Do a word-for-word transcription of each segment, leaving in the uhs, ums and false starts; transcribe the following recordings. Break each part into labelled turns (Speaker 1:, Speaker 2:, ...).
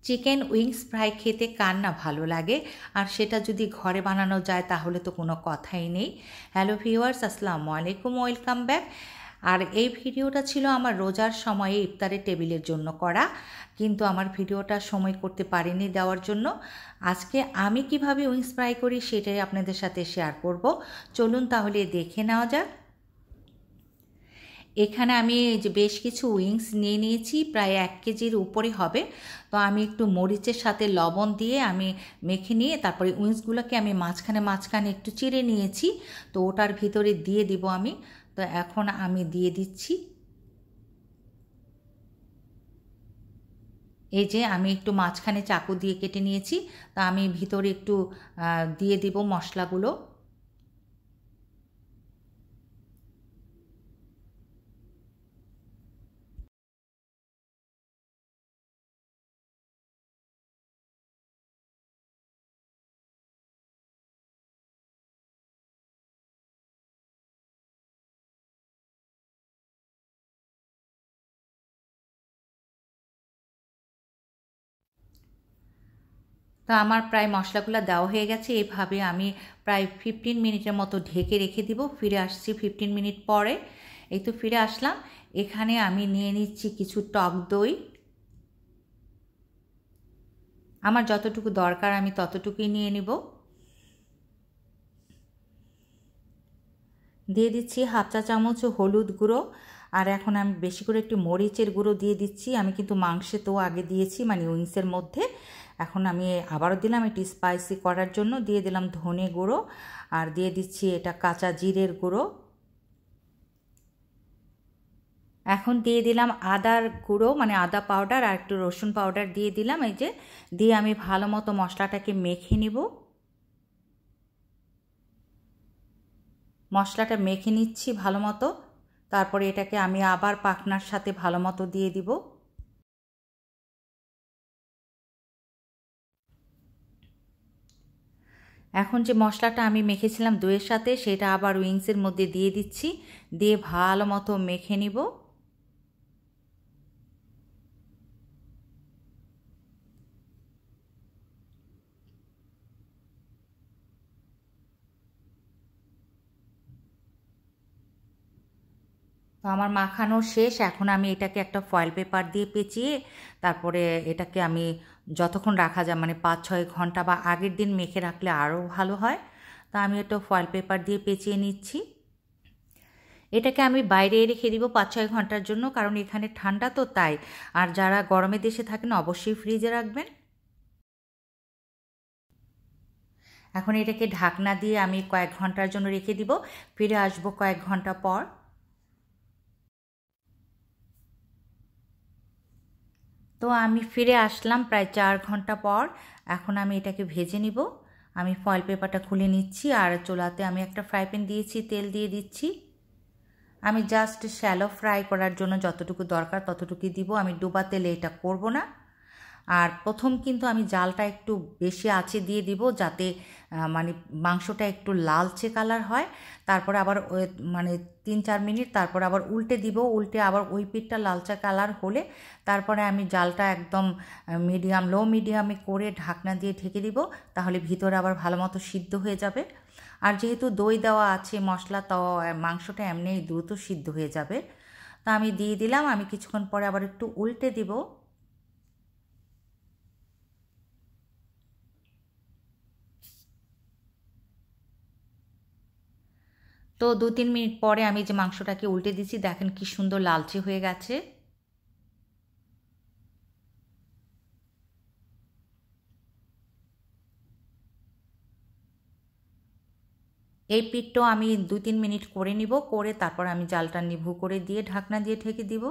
Speaker 1: Chicken wings fry খেতে কার না ভালো লাগে, আর সেটা যদি ঘরে বানানো যায় তাহলে তো কোনো কথাই নেই। হ্যালো ভিউয়ার্স, আসসালামু আলাইকুম, ওয়েলকাম ব্যাক। আর এই ভিডিওটা ছিল আমার রোজার সময়ে ইফতারের টেবিলের জন্য করা, কিন্তু আমার ভিডিওটা সময় করতে পারিনি দেওয়ার জন্য। আজকে আমি কিভাবে উইংস ফ্রাই করি সেটাই আপনাদের সাথে শেয়ার করব। চলুন তাহলে দেখে নেওয়া যাক। এখানে আমি যে বেশ কিছু উইংস নিয়ে নিয়েছি, প্রায় এক কেজির উপরে হবে। তো আমি একটু মরিচের সাথে লবণ দিয়ে আমি মেখে নিয়ে তারপরে উইংসগুলোকে আমি মাঝখানে মাঝখানে একটু চিড়ে নিয়েছি, তো ওটার ভিতরে দিয়ে দিব আমি। তো এখন আমি দিয়ে দিচ্ছি। এই যে আমি একটু মাঝখানে চাকু দিয়ে কেটে নিয়েছি, তা আমি ভিতরে একটু দিয়ে দিব মশলাগুলো। তো আমার প্রায় মশলাগুলো দেওয়া হয়ে গেছে। এইভাবে আমি প্রায় ফিফটিন মিনিটের মতো ঢেকে রেখে দিব। ফিরে আসছি ফিফটিন মিনিট পরে। এই তো ফিরে আসলাম। এখানে আমি নিয়ে নিচ্ছি কিছু টক দই। আমার যতটুকু দরকার আমি ততটুকুই নিয়ে নিব। দিয়ে দিচ্ছি হাফ চা চামচ হলুদ গুঁড়ো, আর এখন আমি বেশি করে একটু মরিচের গুঁড়ো দিয়ে দিচ্ছি। আমি কিন্তু মাংসে তো আগে দিয়েছি, মানে উইংসের মধ্যে। এখন আমি আবারও দিলাম একটু স্পাইসি করার জন্য, দিয়ে দিলাম ধনে গুঁড়ো, আর দিয়ে দিচ্ছি এটা কাঁচা জিরের গুঁড়ো। এখন দিয়ে দিলাম আদার গুঁড়ো, মানে আদা পাউডার, আর একটু রসুন পাউডার দিয়ে দিলাম। এই যে দিয়ে আমি ভালো মতো মশলাটাকে মেখে নিব। মশলাটা মেখে নিচ্ছি ভালো মতো। তারপরে এটাকে আমি আবার পাখনার সাথে ভালো মতো দিয়ে দিব। এখন যে মশলাটা আমি মেখেছিলাম দইয়ের সাথে, সেটা আবার উইংসের মধ্যে দিয়ে দিচ্ছি, দিয়ে ভালো মতো মেখে নিব। তো আমার মাখানো শেষ। এখন আমি এটাকে একটা ফয়েল পেপার দিয়ে পেঁচিয়ে তারপরে এটাকে আমি যতক্ষণ রাখা যায়, মানে পাঁচ ছয় ঘন্টা বা আগের দিন মেখে রাখলে আরও ভালো হয়। তা আমি এটা ফয়েল পেপার দিয়ে পেঁচিয়ে নিচ্ছি। এটাকে আমি বাইরে রেখে দিব পাঁচ ছয় ঘন্টার জন্য, কারণ এখানে ঠান্ডা তো তাই। আর যারা গরমের দেশে থাকেন অবশ্যই ফ্রিজে রাখবেন। এখন এটাকে ঢাকনা দিয়ে আমি কয়েক ঘন্টার জন্য রেখে দিব। ফিরে আসবো কয়েক ঘন্টা পর। তো আমি ফিরে আসলাম প্রায় চার ঘন্টা পর। এখন আমি এটাকে ভেজে নিব। আমি ফয়েল পেপারটা খুলে নিচ্ছি, আর চুলাতে আমি একটা ফ্রাই প্যান দিয়েছি, তেল দিয়ে দিচ্ছি। আমি জাস্ট শ্যালো ফ্রাই করার জন্য যতটুকু দরকার ততটুকুই দিব, আমি ডুবা তেলে এটা করব না। আর প্রথম কিন্তু আমি জালটা একটু বেশি আঁচে দিয়ে দিব, যাতে মানে মাংসটা একটু লালচে কালার হয়। তারপরে আবার মানে তিন চার মিনিট তারপর আবার উল্টে দিব। উল্টে আবার ওই পিঠটা লালচে কালার হলে তারপরে আমি জালটা একদম মিডিয়াম লো মিডিয়ামে করে ঢাকনা দিয়ে ঢেকে দিব, তাহলে ভিতরে আবার ভালো মতো সিদ্ধ হয়ে যাবে। আর যেহেতু দই দেওয়া আছে মশলা, তো মাংসটা এমনিই দ্রুত সিদ্ধ হয়ে যাবে। তা আমি দিয়ে দিলাম। আমি কিছুক্ষণ পরে আবার একটু উল্টে দিব। তো দু তিন মিনিট পরে আমি যে মাংসটাকে উল্টে দিচ্ছি, দেখেন কি সুন্দর লালচে হয়ে গেছে। এই পিঠটাও আমি দু তিন মিনিট করে নিব, করে তারপর আমি জালটা নিভু করে দিয়ে ঢাকনা দিয়ে ঢেকে দিব।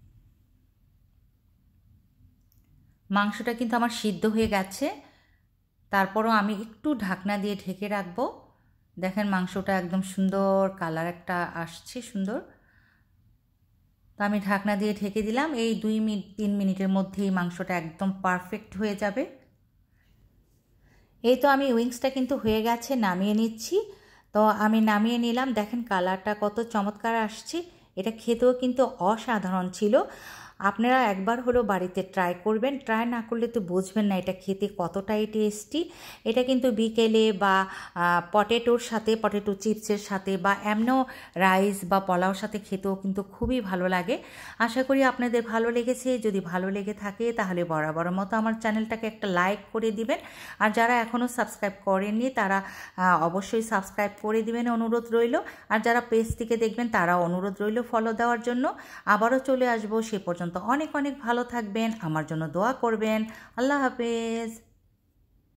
Speaker 1: মাংসটা কিন্তু আমার সিদ্ধ হয়ে গেছে, তারপরও আমি একটু ঢাকনা দিয়ে ঢেকে রাখবো। দেখেন মাংসটা একদম সুন্দর কালার একটা আসছে, সুন্দর। তো আমি ঢাকনা দিয়ে ঢেকে দিলাম। এই দুই মিনিট তিন মিনিটের মধ্যেই মাংসটা একদম পারফেক্ট হয়ে যাবে। এই তো আমি উইংসটা কিন্তু হয়ে গেছে, নামিয়ে নিচ্ছি। তো আমি নামিয়ে নিলাম। দেখেন কালারটা কত চমৎকার আসছে। এটা খেতেও কিন্তু অসাধারণ ছিল। আপনারা একবার হলেও বাড়িতে ট্রাই করবেন, ট্রাই না করলে তো বুঝবেন না এটা খেতে কতটাই টেস্টি। এটা কিন্তু বিকেলে বা পটেটোর সাথে, পটেটো চিপসের সাথে বা এমনও রাইস বা পোলাওর সাথে খেতেও কিন্তু খুবই ভালো লাগে। আশা করি আপনাদের ভালো লেগেছে। যদি ভালো লেগে থাকে তাহলে বরাবর মতো আমার চ্যানেলটাকে একটা লাইক করে দিবেন, আর যারা এখনও সাবস্ক্রাইব করেননি তারা অবশ্যই সাবস্ক্রাইব করে দিবেন, অনুরোধ রইল। আর যারা পেজ থেকে দেখবেন তারাও অনুরোধ রইল ফলো দেওয়ার জন্য। আবারও চলে আসবো, সে পর্যন্ত অনেক অনেক ভালো থাকবেন, আমার জন্য দোয়া করবেন। আল্লাহ হাফেজ।